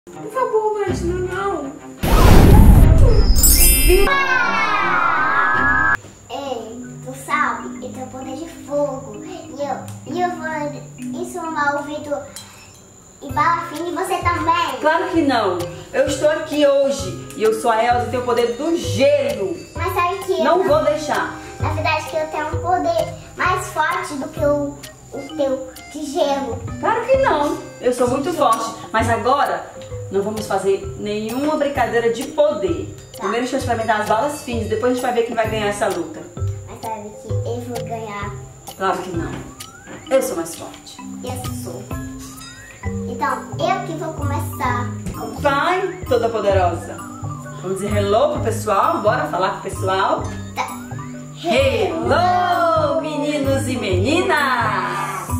Por favor, mas não. Ei, tu sabe? Eu tenho poder de fogo. E eu vou ensumar o vidro e bala fina e você também. Claro que não. Eu estou aqui hoje e eu sou a Elsa e tenho o poder do gelo. Mas sabe que Não vou deixar. Na verdade que eu tenho um poder mais forte do que o teu de gelo. Claro que não. Eu sou muito forte. Mas agora não vamos fazer nenhuma brincadeira de poder. Primeiro deixa eu experimentar as balas finas, depois a gente vai ver quem vai ganhar essa luta. Mas sabe que eu vou ganhar. Claro que não. Eu sou mais forte. Eu sou. Então, eu que vou começar. Vai, toda poderosa. Vamos dizer hello pro pessoal? Bora falar com o pessoal? Tá. Hello, meninos e meninas!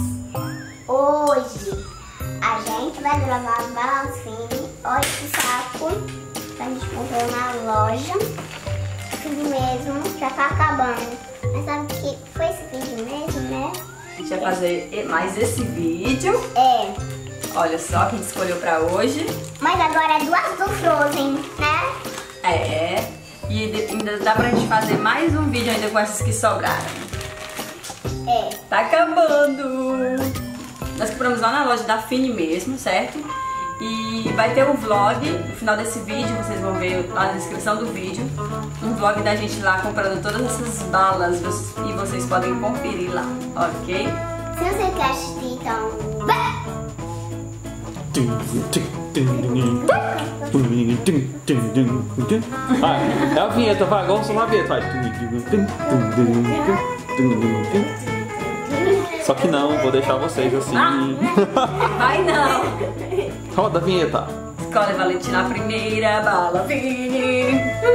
Hoje a gente vai gravar as balas finas. Olha esse saco que a gente comprou na loja. Esse vídeo mesmo já tá acabando. Mas sabe que foi esse vídeo mesmo, né? A gente vai fazer mais esse vídeo. É. Olha só quem escolheu pra hoje. Mas agora é duas do Frozen, né? É. E ainda dá pra gente fazer mais um vídeo ainda com essas que sobraram. É. Tá acabando! Nós compramos lá na loja da Fini mesmo, certo? E vai ter um vlog, no final desse vídeo, vocês vão ver lá na descrição do vídeo, um vlog da gente lá comprando todas essas balas e vocês podem conferir lá, ok? Se você quer assistir, então... É a vinheta, vai, agora só uma vinheta, vai. Só que não, vou deixar vocês assim. Vai não! Roda a vinheta. Escolhe Valentina a primeira, bala Fini.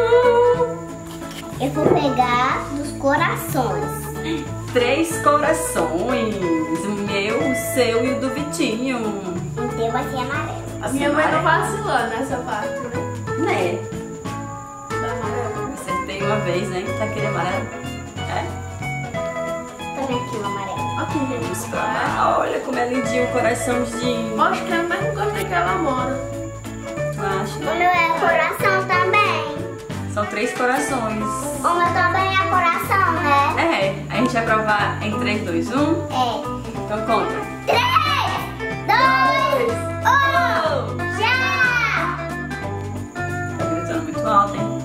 Eu vou pegar dos corações. 3 corações, o meu, o seu e o do Vitinho. O teu vai ser amarelo. A minha mãe não vacilou nessa parte, né? Né? Da amarela. Acertei uma vez, né? Tá aquele amarelo? É? Também aqui o amarelo. Aqui, gente. Vamos pra lá. Olha como é lindinho o coraçãozinho. Acho que é o mesmo gosto que ela mora. Tu acha? O meu é coração também. São 3 corações. O meu também é coração, né? É, a gente vai provar em 3, 2, 1. É. Então conta. 3, 2, 1, já! Tá gritando muito alto, hein?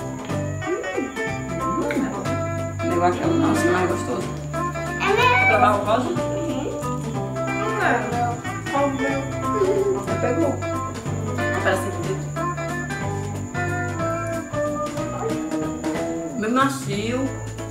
O negócio é o nosso mais gostoso. É mesmo? Provar o rosa? Qual o meu? Você pegou. Parece que bem macio.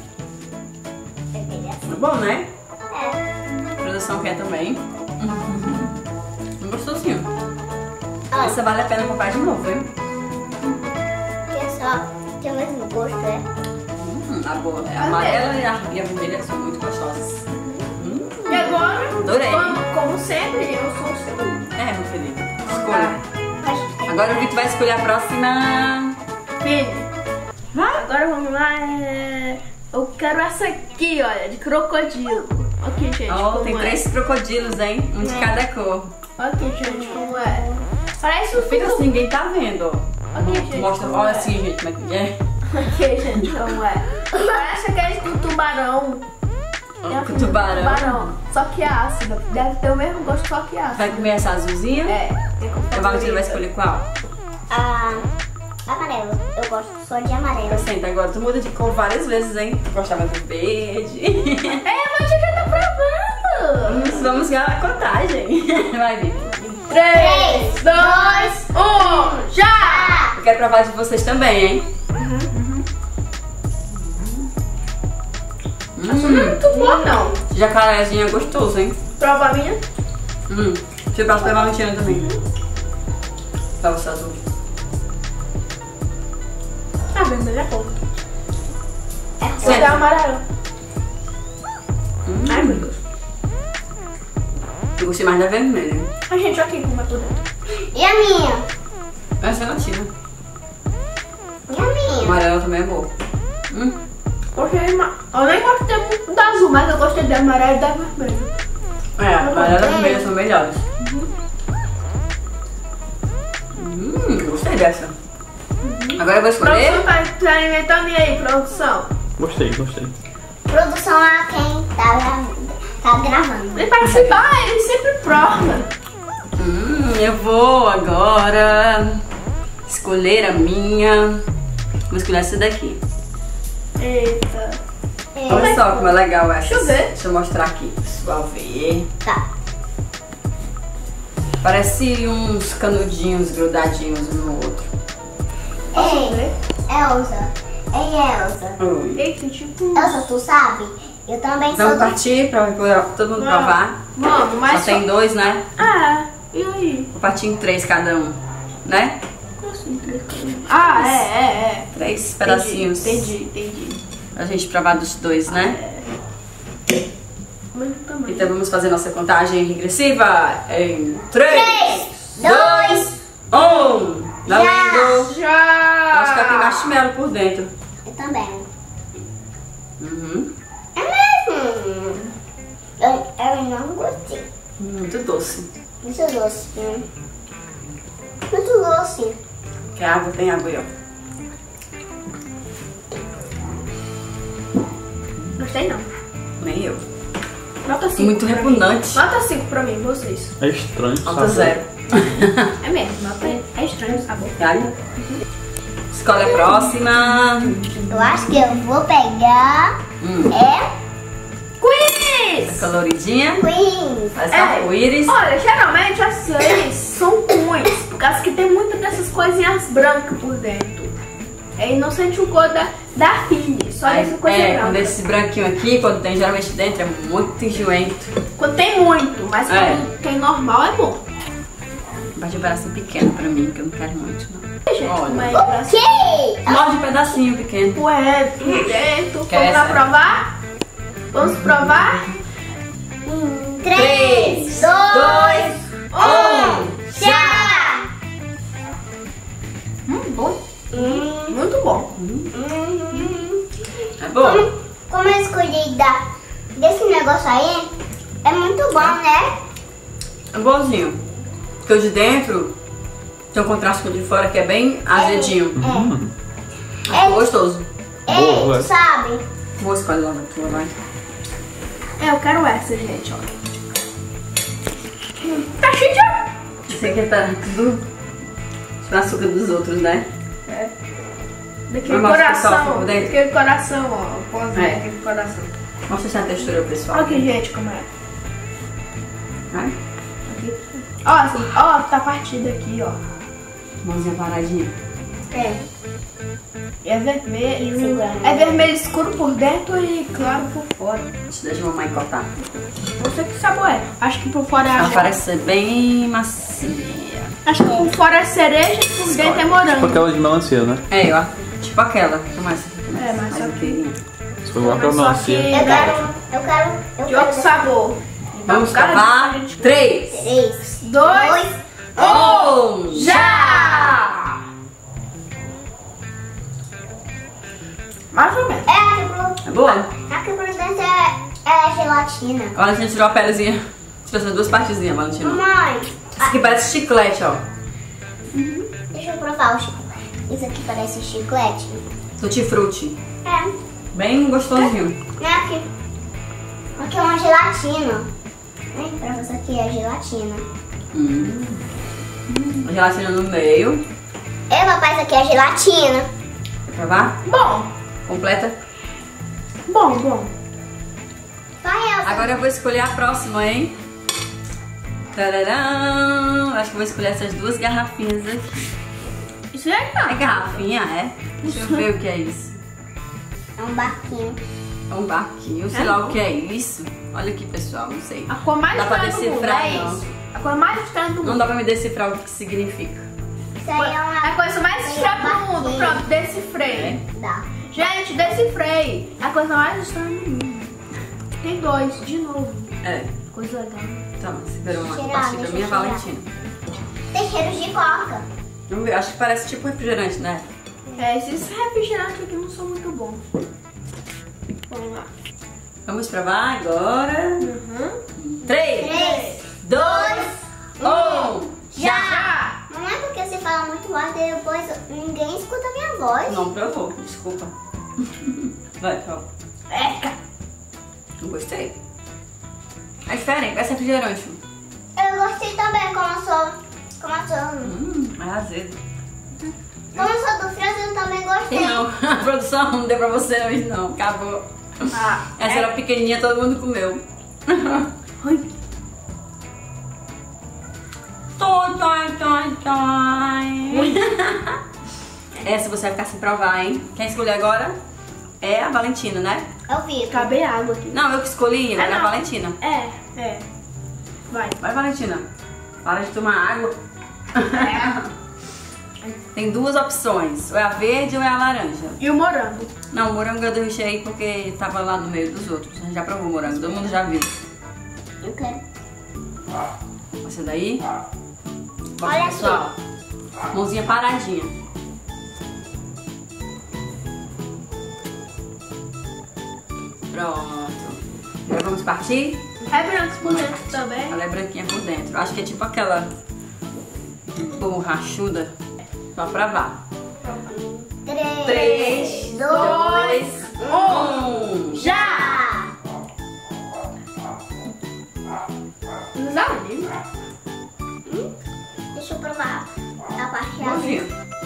É bom, né? É. A produção quer também. Gostosinho. Ó, Essa vale a pena comprar de novo, hein? pessoal, tem o mesmo gosto, é? A boa. A amarela e a vermelha são muito gostosas. E agora, Adorei. como sempre, eu sou o segundo. É, meu Felipe. Escolha. Agora o Vitor vai escolher a próxima. Filho, Vai. agora vamos lá. Eu quero essa aqui, olha, de crocodilo. Aqui, gente, Ó, como tem é. 3 crocodilos, hein? Um de cada cor. Aqui, gente, como é. Parece um Fica assim, ninguém tá vendo, ó. Aqui, gente, Mostra, como olha é. assim, gente, como é que é. Aqui, gente, como é. Parece aquele do tubarão. Com tubarão. Tubarão, só que ácido. Deve ter o mesmo gosto, só que ácido. Vai comer essa azulzinha? É. O Valentina vai escolher qual? Amarelo. Eu gosto só de amarelo. Senta agora, tu muda de cor várias vezes, hein? Tu gostava do verde. É, mas já tá provando. Vamos ganhar a contagem. Vai, Vitor. 3, 2, 1, já! Eu quero provar de vocês também, hein? Não é muito boa, não. Jacarezinho é gostoso, hein? Prova a minha. Deixa eu passar pra Valentina também. Pra você azul. Ah, vermelho é pouco. Esse Certo. é amarelo. Ai, meu Deus. Eu gostei mais da vermelha. A gente aqui como é por dentro. E a minha? Essa é latina. E a minha? Amarela também é boa. Gostei eu nem gostei muito da azul, mas eu gostei da amarela e da vermelha. É, a amarela e a vermelha são melhores. Gostei dessa. Agora eu vou escolher. Produção tá alimentando e aí, produção? Gostei, gostei. Produção a quem tá gravando. Ele participar, ele sempre prova. Eu vou agora escolher a minha. Vou escolher essa daqui. Eita. Olha só como é legal essa. Deixa eu ver. Deixa eu mostrar aqui pro pessoal ver. Tá. Parece uns canudinhos grudadinhos um no outro. Ei, Elza. Ei, Elza. Oi. Eita, tipo. Elza, tu sabe? Eu também sou Vamos do... partir pra todo mundo provar. Vamos, mas. Só tem 2, né? Ah, e aí? Vou partir em 3 cada um, né? Como assim, 3 coisas? Ah, é. 3 pedacinhos. Entendi. Pra gente provar dos 2, né? Muito tamanho. Então vamos fazer nossa contagem regressiva em 3, 2, 1. Valendo! Já! Acho que ela tem marshmallow por dentro. Eu também. Uhum. É mesmo? Eu não gostei. Muito doce. Muito doce. Muito doce. Quer água? Tem água aí, ó. Gostei não. Nem eu. Nota 5. Muito repugnante. Nota 5 pra mim, vocês. É estranho. Nota sabe? 0. É mesmo, nota é estranho o sabor. Olha. Escolhe a próxima. Eu acho que eu vou pegar... É Quiz! Coloridinha. Queen. Parece arco-íris. Olha, geralmente as 6 são ruins, por causa que tem muitas dessas coisinhas brancas por dentro. É inocente o cor da Fini, só essa coisa branca. Quando esse branquinho aqui, quando tem geralmente dentro, é muito enjoento. Quando tem muito, mas quando tem normal é bom. Vai de um pedacinho pequeno pra mim, que eu não quero muito, não. Gente, Olha. como é engraçado. Ok. Morde um pedacinho pequeno. Ué, por dentro. Quer Vamos lá essa? provar? Vamos provar? 3, 2, 1, já! Bom. Muito bom. É bom? Como eu escolhi desse negócio aí, é muito bom, né? É bonzinho. Porque o de dentro tem um contraste com o de fora que é bem azedinho. É gostoso. Boa, Ei, vai. tu sabe? Vou escolher logo a tua, vai. Eu quero essa, gente, ó. Tá cheio de... Isso aqui tá tudo com açúcar dos outros, né? Daquele Vamos mostrar só coração, por dentro? daquele coração, ó. Pós É. daquele coração. Mostra essa textura pro pessoal. Olha aqui, gente, como é. Vai. Aqui. Ó, assim, ó, tá partida aqui, ó. Mãozinha paradinha. É vermelho. É vermelho escuro por dentro e claro por fora. Deixa a mamãe cortar. Não sei que sabor é. Acho que por fora é Ela água. parece ser bem macia. Acho que por fora é cereja e por dentro é Tipo morango. aquela de melancia, né? É, ó. Tipo aquela. Toma essa aqui. É, mas só que- inteirinha. Se for igual aquela Mas só que- melancia. Eu De outro quero sabor. Vamos Cara, provar. gente- 3, 3, 2, 1, já! Mais ou menos. É boa? Aqui por dentro é gelatina. Olha, a gente tirou a pelezinha. Tirou essas duas partezinhas, mas não tirou. Mamãe, Isso aqui parece chiclete, ó. deixa eu provar o chiclete. Isso aqui parece chiclete. Tutti-frutti. É, Bem gostosinho. né? Aqui é uma gelatina. Pra você aqui é gelatina. A gelatina no meio. Papai, isso aqui é gelatina. Quer provar? Bom, Completa. bom. Vai, Elsa. Agora eu vou escolher a próxima, hein? Tararam! Acho que vou escolher essas duas garrafinhas aqui. Isso é É cara. garrafinha, é? Deixa eu ver o que é isso. É um barquinho. É um barquinho, sei lá o que é isso. Olha aqui, pessoal, não sei. A cor mais Dá pra estranha do mundo decifrar, é não. isso. A cor mais estranha do Não mundo. dá pra me decifrar o que significa. Isso aí é uma... A coisa mais estranha do mundo. barquinho. Pronto, decifrei. Dá. Gente, decifrei. A coisa mais estranha do mundo. Tem 2, de novo. É. Coisa legal. Toma, segura uma Cheirar, pastilha deixa minha eu cheirar. Valentina. Tem cheiro de coca. Vamos ver, acho que parece tipo refrigerante, né? É, esses refrigerantes aqui não são muito bons. Vamos lá. Vamos provar agora. 3, 2, 1, já! Já! Não é porque você fala muito alto e depois ninguém escuta a minha voz. Não provou, desculpa. Vai, tchau. Eca. Não gostei. É diferente, parece refrigerante. Eu gostei também, como eu sou É azedo. como eu sou do França, eu também gostei. Não, a produção não deu pra você hoje não, acabou. Essa era pequenininha, todo mundo comeu. Essa você vai ficar sem provar, hein? Quem escolheu agora é a Valentina, né? Eu vi. Acabei a água aqui. Não, eu que escolhi, mas é a não. Valentina. É. Vai. Vai, Valentina. Para de tomar água. Tem duas opções, ou é a verde ou é a laranja. E o morango? Não, o morango eu deixei porque tava lá no meio dos outros. A gente já provou o morango, todo mundo já viu. Eu quero. Essa daí. Olha pessoal. Mãozinha paradinha. Pronto. Agora vamos partir? É branco por dentro também. Ela é branquinha por dentro. Acho que é tipo aquela borrachuda. Só provar. 3, 2, 1. Já! Não desanima. Deixa eu provar a parte Bonzinho.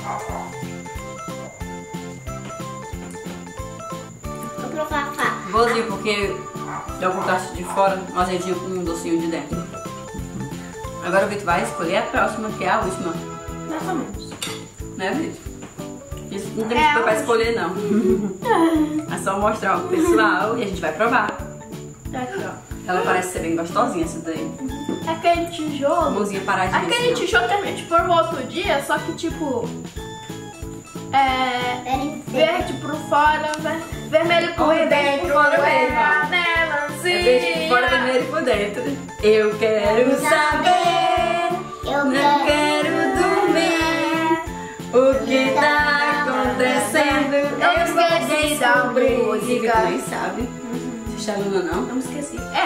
Vou provar a faca. Boazinho porque dá um contraste de fora, um azedinho com um docinho de dentro. Agora o Vitor vai escolher a próxima, que é a última. Mais ou menos. Né, Vitor? Isso não tem muito pra escolher, não. É só mostrar pro pessoal e a gente vai provar. Aqui, ó. Ela parece ser bem gostosinha, essa daí. Aquele tijolo. Mãozinha paradinha. Aquele assim, tijolo que a gente provou outro dia, só que tipo. Verde por fora, vermelho por Olha, verde dentro. por fora mesmo. É a melancia. É verde por fora, vermelho por dentro. Eu quero saber, Eu não quero dormir. O que tá acontecendo? Eu esqueci da música. Nem sabe. Você está aluna, não? Não me esqueci. Não.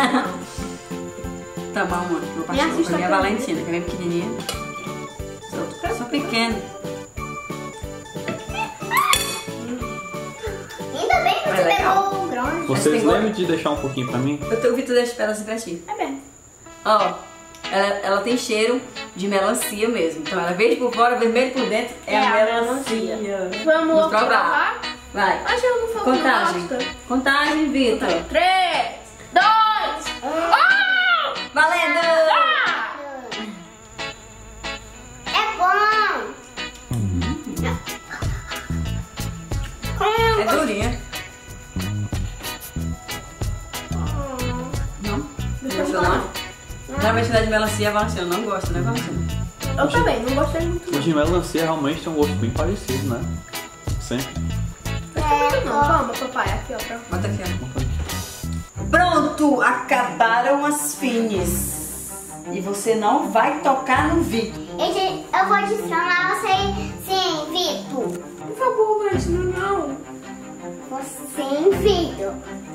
Tá bom, mano. Vou partir assista pra minha pra Valentina, que é bem pequenininha. Sou pequena. Ainda bem que você É legal. pegou o grande. Vocês tem lembram de deixar um pouquinho pra mim? O Vitor deixa pedacinho pra ti. É bem. Ó, ela tem cheiro de melancia mesmo. Então ela é verde por fora, vermelho por dentro. É a melancia. Vamos provar. provar? Vai. Acho que eu não falei. Contagem. Contagem, Vitor. 3, 2, 1. Valendo! É bom. É durinha. Não? Não gostou não? Geralmente da de melancia, a Valentina não gosta, né, Valentina? Eu também, não gostei muito. O de melancia realmente tem um gosto bem parecido, né? Sempre. Não, vamos, papai, aqui, ó. Pra... Bota aqui, ó. Pronto! Acabaram as fines. E você não vai tocar no Vitor. Gente, eu vou adicionar você. Sim, Vitor. Por favor, Valentina, não. Sim, Vitor.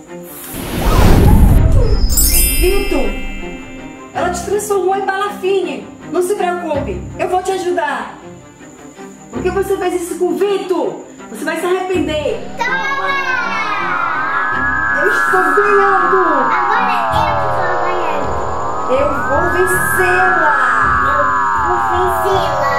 Vitor! Ela te transformou em balafine. Não se preocupe, eu vou te ajudar. Por que você fez isso com o Vitor? Você vai se arrepender. Eu estou ganhando. Agora eu que vou ganhar. Eu vou vencê-la. Vou vencê-la.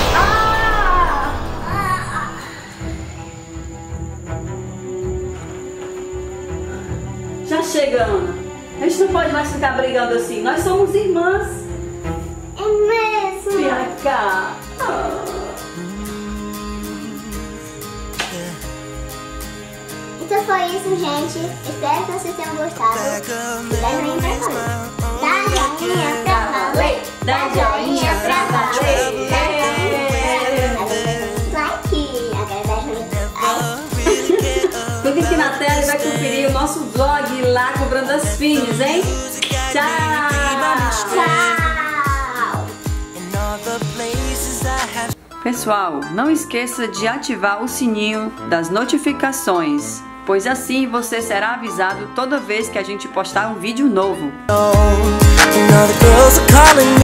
Já chega, Ana. A gente não pode mais ficar brigando assim. Nós somos irmãs. É mesmo. Vem cá. Então foi isso, gente. Espero que vocês tenham gostado. Dá joinha pra valer. Dá joinha pra valer. Dá joinha pra valer. Like. Agora dá joinha. Clique aqui na tela e vai conferir o nosso vlog lá cobrando as fines, hein? Tchau! Tchau. Pessoal, não esqueça de ativar o sininho das notificações, pois assim você será avisado toda vez que a gente postar um vídeo novo.